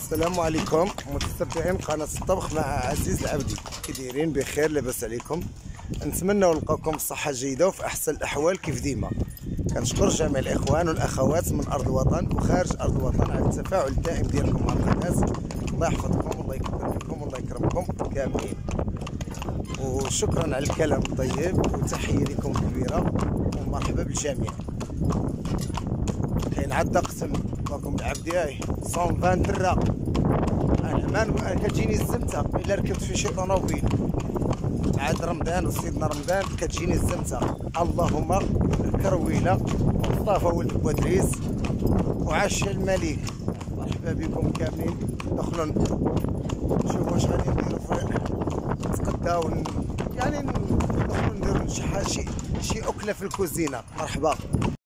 السلام عليكم متتبعين قناة الطبخ مع عزيز العبدي. كي دايرين؟ بخير، لاباس عليكم؟ نتمنى نلقاكم بصحة جيدة وفي أحسن الأحوال كيف ديما. كنشكر جميع الإخوان والأخوات من أرض الوطن وخارج أرض الوطن على التفاعل الدائم ديالكم مع القناة. الله يحفظكم والله يكبر بكم والله يكرمكم كاملين، وشكرا على الكلام الطيب وتحية لكم كبيرة ومرحبا بالجميع. كاين عاد قسم باكم العبدي 120 درة. انا كتجيني الزمته الا ركبت في شي طوموبيل عاد رمضان وسيدنا رمضان كتجيني الزمته. اللهم كرويله مصطفى ولد بوادريس وعاش الملك. مرحبا بكم كاملين. دخلوا نشوفوا واش غادي نديروا نتغداو يعني ندخلوا نديروا شي اكله في الكوزينه. مرحبا.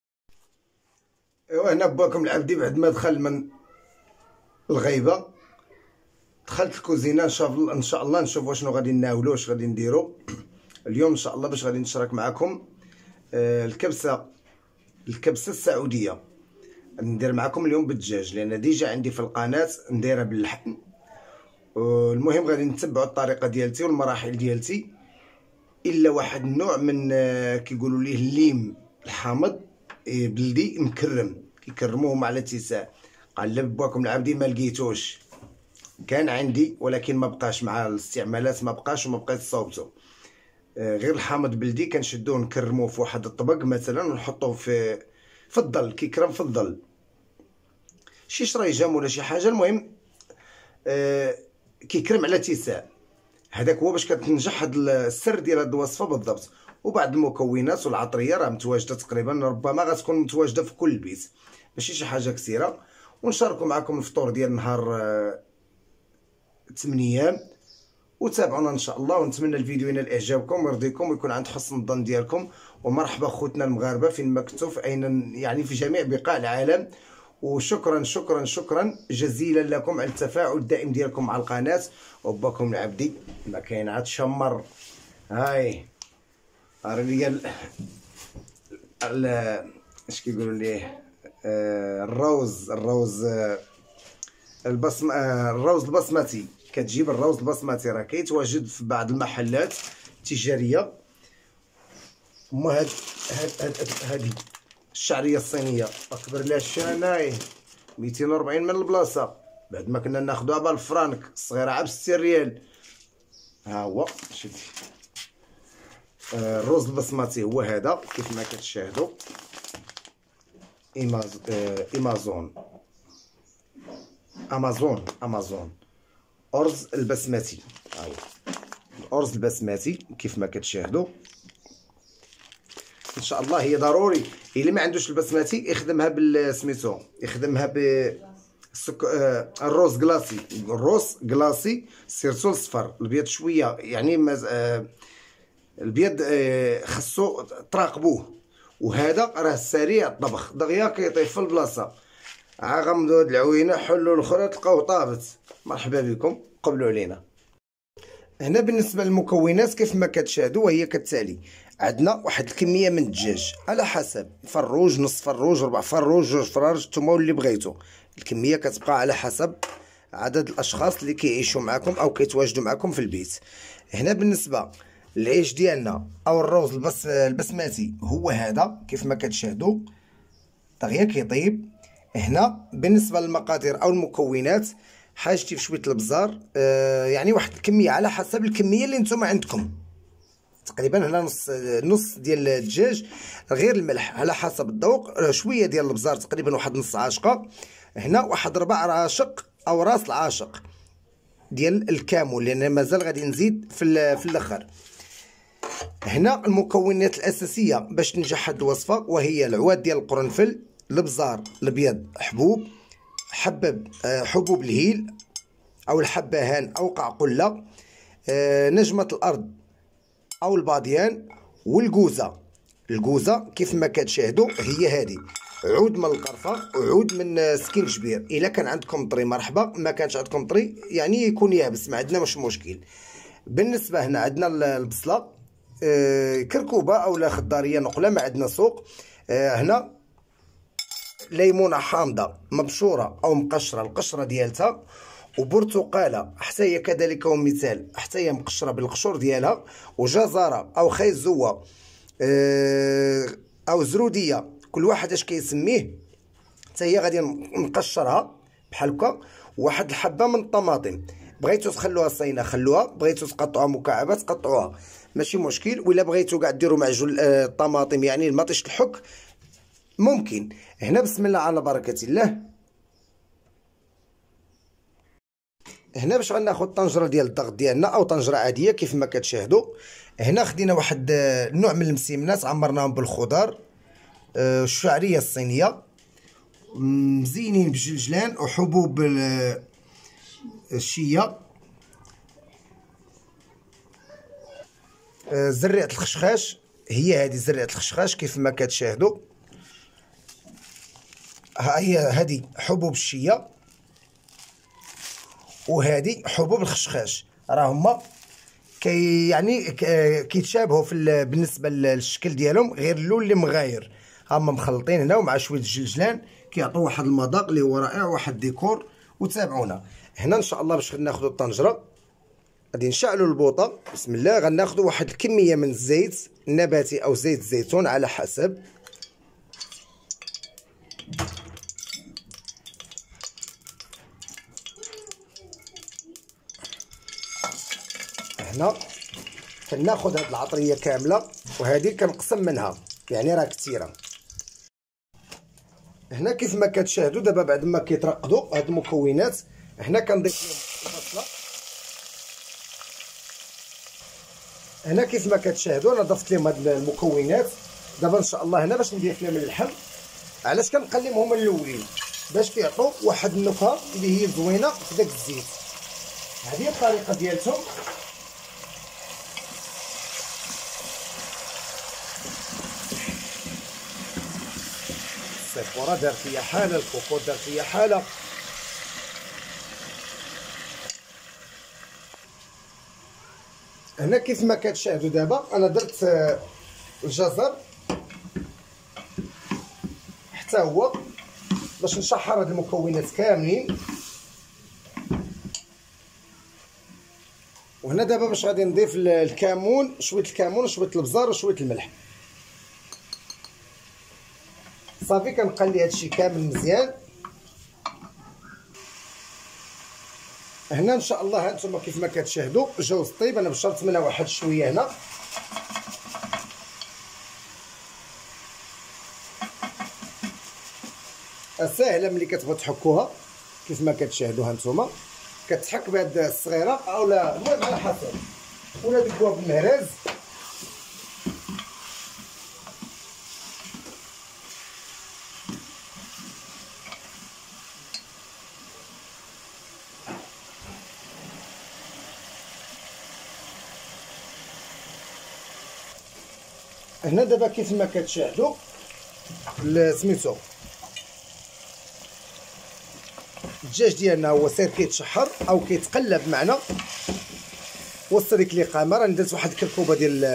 ايوا هنا باكم العبدي بعد ما دخل من الغيبه دخلت الكوزينه. ان شاء الله نشوفوا شنو غادي ناولوا واش غادي نديروا اليوم ان شاء الله. باش غادي نشارك معكم الكبسه السعوديه. ندير معكم اليوم بالدجاج لان ديجا عندي في القناه نديرها باللحم. المهم غادي نتبعوا الطريقه ديالتي والمراحل ديالتي. الا واحد النوع من كيقولوا ليه الليم الحامض بلدي مكرم كيكرموهم على اتساع. قلب باكم العبدي ما لقيتوش، كان عندي ولكن ما بقاش مع الاستعمالات، ما بقاش وما بقيت صوبته. غير الحامض بلدي كنشدوه نكرموه في واحد الطبق مثلا ونحطوه في الظل كيكرم في الظل، شي شريجم ولا شي حاجه. المهم كيكرم على اتساع. هذاك هو باش كتنجح هاد السر ديال هاد الوصفه بالضبط. وبعض المكونات والعطريه راه متواجده تقريبا، ربما غتكون متواجده في كل بيت، ماشي شي حاجه كثيره. ونشاركوا معكم الفطور ديال نهار 8 ايام. وتابعونا ان شاء الله، ونتمنى الفيديو ينال اعجابكم ويرضيكم ويكون عند حسن الظن ديالكم. ومرحبا خوتنا المغاربه فين ما كنتوا، في اين يعني في جميع بقاع العالم. وشكرا شكرا شكرا جزيلا لكم على التفاعل الدائم ديالكم مع القناه. وباكم العبدي ما كاين عاد شمر. هاي راه اش كيقولوا ليه الروز البصمتي. كتجيب الروز البصمتي راه كيتواجد في بعض المحلات التجاريه. هما هذه الشعريه الصينيه اكبر لها الشاناي 240 من البلاصه. بعد ما كنا ناخذوها بالفرانك الصغيره عا ب60 ريال. ها هو شتي الرز البصمتي هو هذا كيف ما كتشاهدوا. امازون ارز البسمتي. ها هو الارز البسمتي كيف ما كتشاهدوا. ان شاء الله هي ضروري اللي ما عندوش البسمتي يخدمها بالسميتو، يخدمها الروز كلاصي سيرتو الصفر. البيض شويه يعني البيض خصو تراقبوه. وهذا راه سريع الطبخ دغيا كيطيب في البلاصه. غمضوا هاد العوينه حلوا الاخرى تلقاوه طابت. مرحبا بكم، قبلوا علينا. هنا بالنسبه للمكونات كيف ما كتشاهدوا وهي كالتالي. عندنا واحد الكميه من الدجاج على حسب فروج، نص فروج، ربع فروج، جوج فراج، نتوما واللي بغيتو. الكميه كتبقى على حسب عدد الاشخاص اللي كيعيشوا معكم او كيتواجدوا معكم في البيت. هنا بالنسبه العيش ديالنا او الروز البسمتي هو هذا كيف ما كتشاهدوا دغيا كيطيب. هنا بالنسبه للمقادير او المكونات حاجتي في شويه البزار يعني واحد الكميه على حسب الكميه اللي نتوما عندكم. تقريبا هنا نص ديال الدجاج، غير الملح على حسب الذوق. شويه ديال البزار تقريبا واحد نص عاشقه. هنا واحد ربع عاشق او راس العاشق ديال الكامل لان مازال غادي نزيد في الاخر. هنا المكونات الاساسيه باش تنجح هذه الوصفه وهي العواد ديال القرنفل، البزار الابيض، حبوب الهيل او الحبهان او قعقله، نجمه الارض او الباديان، والكوزه كيف ما كتشاهدوا هي هذه. عود من القرفه وعود من سكينجبير. الا كان عندكم طري مرحبا، ما كانش عندكم طري يعني يكون يابس ما عندنا مش مشكل. بالنسبه هنا عندنا البصله كركوبه او لا خضاريه نقله، ما عندنا سوق. هنا ليمونه حامضه مبشوره او مقشره القشره ديالتها، وبرتقاله حتى هي كذلك ومثال حتى هي مقشره بالقشور ديالها، وجزره او خيزوه او زروديه كل واحد اش كيسميه حتى هي غادي نقشرها بحال هكا. واحد الحبه من الطماطم، بغيتو تخلوها صينه خلوها، بغيتو تقطعوها مكعبات قطعوها ماشي مشكل، ولا بغيتو كاع ديروا معجون الطماطم يعني المطيش الحك ممكن. هنا بسم الله على بركه الله. هنا باش غناخذ طنجره ديال الضغط ديالنا او طنجره عاديه كيف ما كتشاهدوا. هنا خدينا واحد النوع من المسيمنات عمرناهم بالخضار الشعريه الصينيه مزينين بجلجلان وحبوب الشيه، زريعه الخشخاش، هي هذه زريعه الخشخاش كيف ما كتشاهدوا. ها هي هذه حبوب الشيه وهذه حبوب الخشخاش، راه هما يعني كيتشابهوا بالنسبه للشكل ديالهم، غير اللون اللي مغاير. هما مخلطين هنا ومع شويه الجلجلان كيعطيو واحد المذاق اللي هو رائع، واحد الديكور. وتابعونا هنا ان شاء الله باش ناخذوا الطنجره، غادي نشعلوا البوطه بسم الله. غناخذوا واحد الكميه من الزيت النباتي او زيت الزيتون على حسب. هنا كناخذ هاد العطريه كامله وهذه كنقسم منها يعني راه كثيره. هنا كيف ما كتشاهدوا دابا بعد ما كيترقدوا هاد المكونات، هنا كنضيف لهم البصله. هنا كيف ما كتشاهدوا انا ضفت لهم هاد المكونات. دابا ان شاء الله هنا باش نضيف لهم اللحم. علاش كنقلبهم الاولين؟ باش كيعطوا واحد النكهه اللي هي زوينه في داك الزيت. هذه الطريقه ديالتهم. السيفوره دار فيا حاله، الكوكو دار فيا حاله. هنا كيف ما كتشاهدوا دابا انا درت الجزر حتى هو باش نشحر هاد المكونات كاملين. وهنا دابا باش غادي نضيف الكمون، شويه الكمون وشويه البزار وشويه الملح. صافي كنقلي هادشي كامل مزيان. هنا ان شاء الله هانتوما كيف ما كتشاهدوا جوز الطيب انا بشرت منها واحد شويه هنا. ساهله ملي كتبغيو تحكوها كيف ما كتشاهدوا هانتوما كتحك بهاد الصغيره اولا المهم على حسب، ولا ديكوها بالمهراز. هنا دابا كيف ما كتشاهدوا سميتو الدجاج ديالنا هو سير كيتشحر او كيتقلب معنا وسط ديك الاقامه. راني درت واحد الكركوبه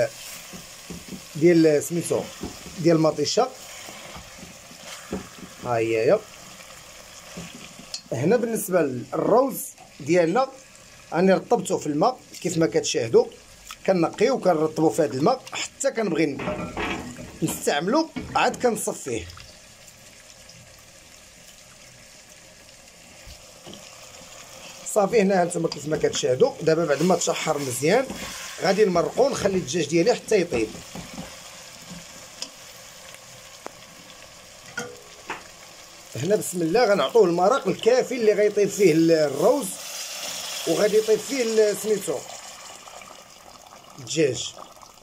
ديال سميتو ديال المطيشه، ها هي. هنا بالنسبه للروز ديالنا راني رطبته في الماء كيف ما كتشاهدوا، كنقيو وكنرطبو في هذا الماء حتى كنبغي نستعملو عاد كنصفيه. صافي هنا هانتوما كيف ما كتشاهدوا دابا بعد ما تشحر مزيان غادي نمرقو نخلي الدجاج ديالي حتى يطيب. هنا بسم الله غنعطوه المرق الكافي اللي غيطيب فيه الروز وغادي يطيب فيه سميتو الدجاج.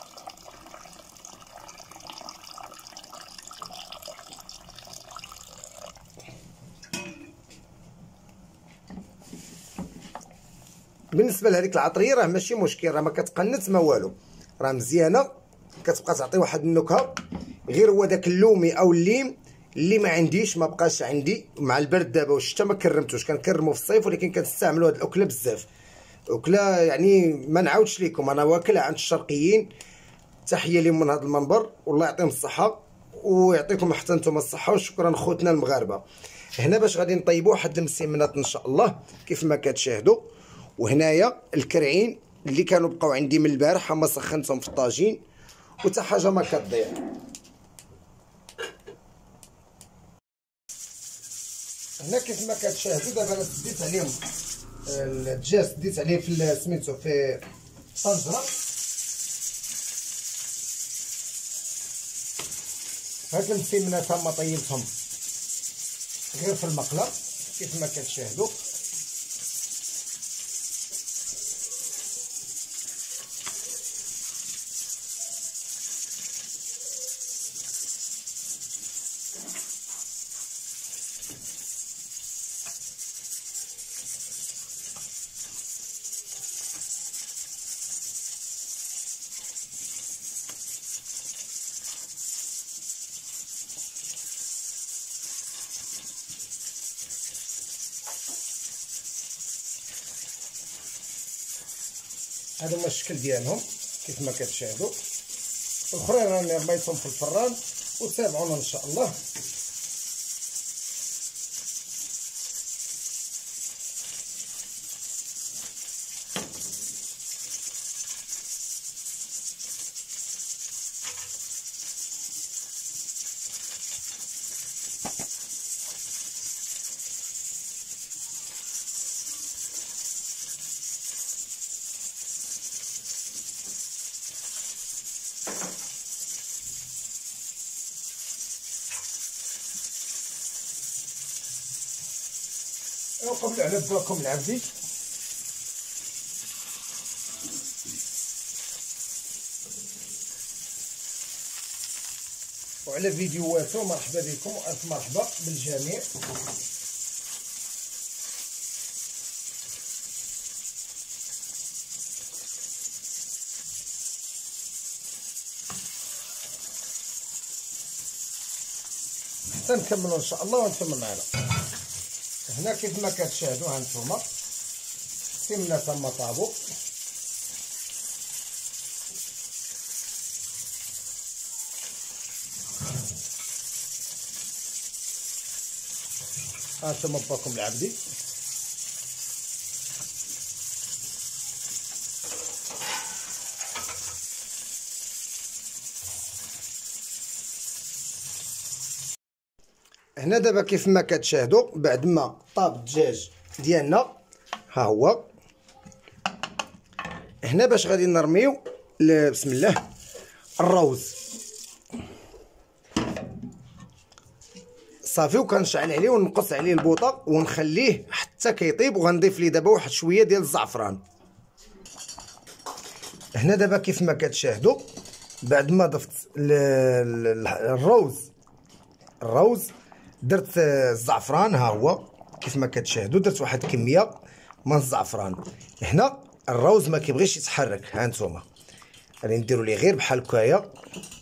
بالنسبه لهذيك العطريه راه ماشي مشكل، راه ما كتقنت ما والو، راه مزيانه كتبقى تعطي واحد النكهه. غير هو داك اللومي او الليم اللي ما عنديش، ما بقاش عندي مع البرد دابا والشتا ما كرمتوش، كنكرمو في الصيف ولكن كنستعملوا هاد الاكله بزاف. اكله يعني ما نعاودش لكم، انا واكلها عند الشرقيين. تحيه لهم من هذا المنبر والله يعطيهم الصحه. ويعطيكم حتى نتوما الصحه، وشكرا خوتنا المغاربه. هنا باش غادي نطيبوا واحد المسمنات ان شاء الله كيف ما كتشاهدوا. وهنايا الكرعين اللي كانوا بقاو عندي من البارح هما سخنتهم في الطاجين وتا حاجه ما كتضيع. هنا كيف ما كتشاهدوا دابا انا ديت عليهم الدجاج، ديت عليه في سميتو في طنجره. هاد المسمنات هما طيبتهم غير في المقله كيف ما كتشاهدوا. هذا هو الشكل ديالهم كيف ما كتشاهدوا. الاخرين راني رميتهم في الفران وتابعونا ان شاء الله. وقبل على باكم العبدي وعلى فيديوهاته. مرحبا بكم والف مرحبا بالجميع. حتى نكملوا ان شاء الله وانتم معنا. هنا كيف ما كتشاهدوا هانتوما سمنا تما طابو. هانتوما باكم العبدي. هنا دابا كيف ما كتشاهدوا بعد ما طاب الدجاج ديالنا ها هو. هنا باش غادي نرميو بسم الله الروز صافي، وكنشعل عليه ونقص عليه البوطه ونخليه حتى كيطيب. وغنضيف ليه دابا واحد شويه ديال الزعفران. هنا دابا كيف ما كتشاهدوا بعد ما ضفت الروز درت الزعفران ها هو كيف ما كتشاهدوا. درت واحد الكميه من الزعفران. هنا الروز ما كيبغيش يتحرك، ها نتوما غادي نديروا ليه غير بحال هكايا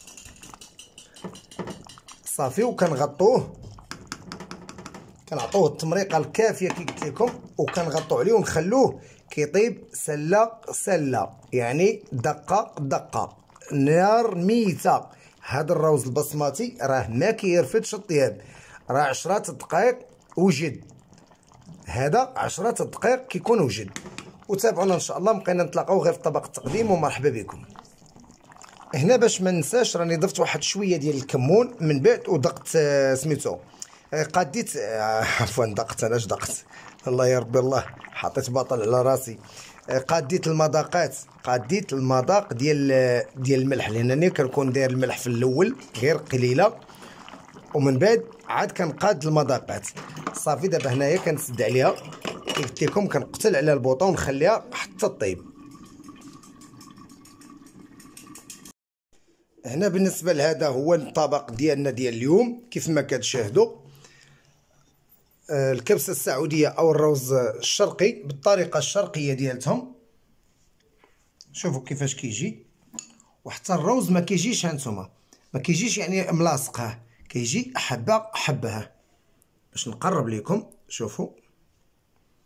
صافي. وكنغطوه كنعطوه التمريقه الكافيه كي قلت لكم، وكنغطوا عليه ونخلوه كيطيب سله سله، يعني دقه دقه، نار ميته. هذا الروز البصمتي راه ما كيرفدش الطياب، راه 10 دقائق وجد. هذا 10 دقائق كيكون وجد. وتابعونا ان شاء الله. بقينا نتلاقاو غير في طبق التقديم ومرحبا بكم. هنا باش ما ننساش راني ضفت واحد شويه ديال الكمون من بعد ودقت سميتو قاديت عفوا دقت انا دقت الله يا ربي الله حطيت بطل على راسي. قاديت المذاق ديال الملح، لانني كنكون داير الملح في الاول غير قليله ومن بعد عاد كنقاد المذاقات صافي. دابا هنايا كنسد عليها كيف قلت لكم، كنقتل على البوطه ونخليها حتى تطيب. هنا بالنسبه لهذا هو الطبق ديالنا ديال اليوم كيف ما كتشاهدوا. الكبسه السعوديه او الروز الشرقي بالطريقه الشرقيه ديالتهم. شوفوا كيفاش كيجي. وحتى الروز ما كيجيش هانتوما ما كيجيش يعني ملاصق، كيجي حبه حبه. باش نقرب لكم شوفوا،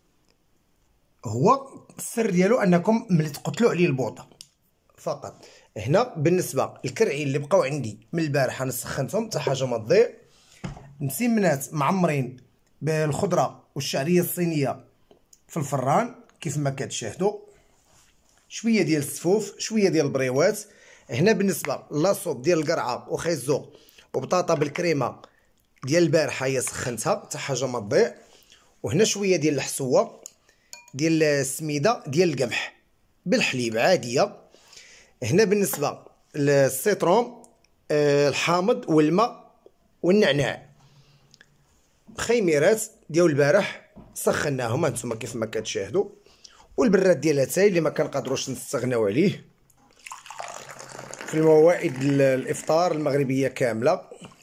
هو السر ديالو انكم ملي تقتلوا عليه البوطه فقط. هنا بالنسبه للكرعين اللي بقاو عندي من البارحه انا سخنتهم حتى حاجه ما تضيع. مسمنات معمرين بالخضره والشعريه الصينيه في الفران كيف ما كتشاهدوا. شويه ديال السفوف، شويه ديال البريوات. هنا بالنسبه لاصوب ديال القرعه وخيزو وبطاطا بالكريمه ديال البارحه هي سخنتها حتى حاجه ما تضيع. وهنا شويه ديال الحسوه ديال السميده ديال القمح بالحليب عاديه. هنا بالنسبه للسيترون الحامض والماء والنعناع. خيميرات ديال البارح سخناهم هانتوما كيف ما كتشاهدوا. والبراد ديال اتاي اللي ما كنقدروش نستغناو عليه في الموائد الافطار المغربيه كامله.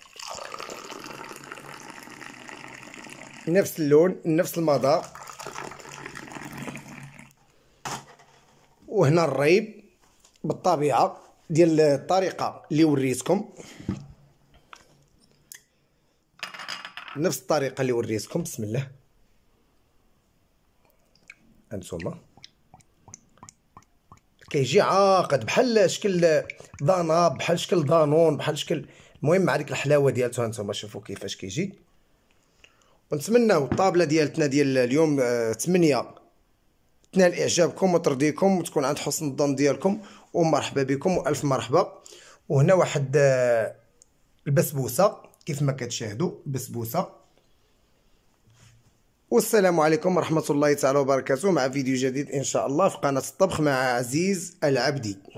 نفس اللون نفس المذاق. وهنا الريب بالطبيعه ديال الطريقه اللي وريتكم، نفس الطريقه اللي وريتكم. بسم الله هانتوما كيجي عاقد بحال شكل ضناب، بحال شكل دانون، بحال شكل، المهم مع ديك الحلاوه ديالته. هانتوما شوفوا كيفاش كيجي. ونتمناو الطابله ديالتنا ديال اليوم 8 تنال اعجابكم وترضيكم وتكون عند حسن الظن ديالكم. ومرحبا بكم والف مرحبا. وهنا واحد البسبوسه كيف ما كتشاهدوا بسبوسه. والسلام عليكم ورحمه الله تعالى وبركاته مع فيديو جديد ان شاء الله في قناه الطبخ مع عزيز العبدي.